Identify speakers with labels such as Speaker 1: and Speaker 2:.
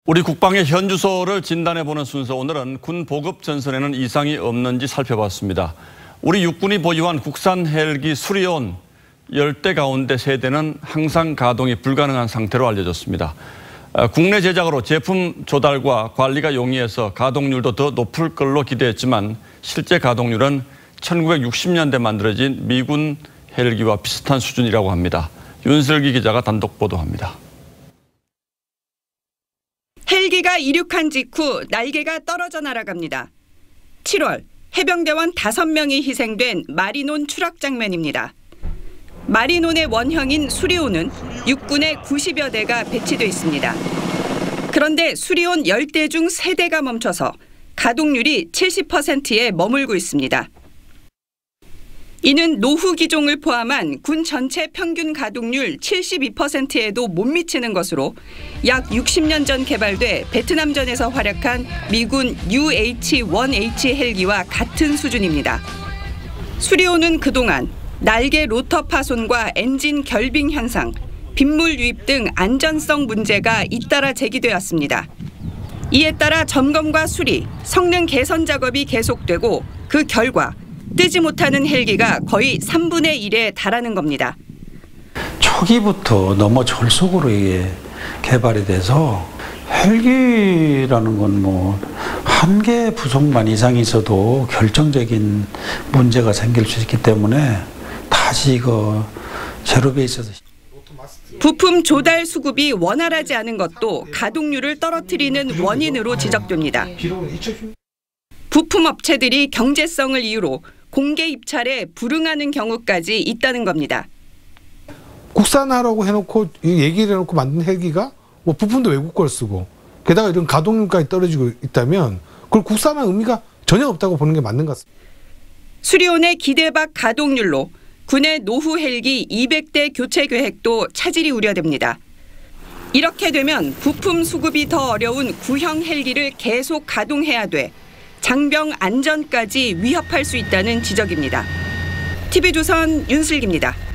Speaker 1: 우리 국방의 현주소를 진단해보는 순서, 오늘은 군 보급 전선에는 이상이 없는지 살펴봤습니다. 우리 육군이 보유한 국산 헬기 수리온 10대 가운데 3대는 항상 가동이 불가능한 상태로 알려졌습니다. 국내 제작으로 제품 조달과 관리가 용이해서 가동률도 더 높을 걸로 기대했지만 실제 가동률은 1960년대 만들어진 미군 헬기와 비슷한 수준이라고 합니다. 윤슬기 기자가 단독 보도합니다.
Speaker 2: 헬기가 이륙한 직후 날개가 떨어져 날아갑니다. 7월 해병대원 5명이 희생된 마리논 추락 장면입니다. 마리논의 원형인 수리온은 육군에 90여 대가 배치돼 있습니다. 그런데 수리온 10대 중 3대가 멈춰서 가동률이 70%에 머물고 있습니다. 이는 노후 기종을 포함한 군 전체 평균 가동률 72%에도 못 미치는 것으로 약 60년 전 개발돼 베트남전에서 활약한 미군 UH-1H 헬기와 같은 수준입니다. 수리온은 그동안 날개 로터 파손과 엔진 결빙 현상, 빗물 유입 등 안전성 문제가 잇따라 제기되었습니다. 이에 따라 점검과 수리, 성능 개선 작업이 계속되고 그 결과 뜨지 못하는 헬기가 거의 3분의 1에 달하는 겁니다.
Speaker 3: 초기부터 너무 졸속으로 이게 개발이 돼서 헬기라는 건 한 개 부속만 이상이 있어도 결정적인 문제가 생길 수 있기 때문에 다시 이거 제로 베이스에서
Speaker 2: 부품 조달 수급이 원활하지 않은 것도 가동률을 떨어뜨리는 원인으로 지적됩니다. 부품 업체들이 경제성을 이유로 공개 입찰에 불응하는 경우까지 있다는 겁니다.
Speaker 4: 국산화라고 해놓고 얘기를 해놓고 만든 헬기가 부품도 외국 걸 쓰고 게다가 이런 가동률까지 떨어지고 있다면 그걸 국산화 의미가 전혀 없다고 보는 게 맞는 것 같습니다.
Speaker 2: 수리온의 기대박 가동률로 군의 노후 헬기 200대 교체 계획도 차질이 우려됩니다. 이렇게 되면 부품 수급이 더 어려운 구형 헬기를 계속 가동해야 돼 장병 안전까지 위협할 수 있다는 지적입니다. TV조선 윤슬기입니다.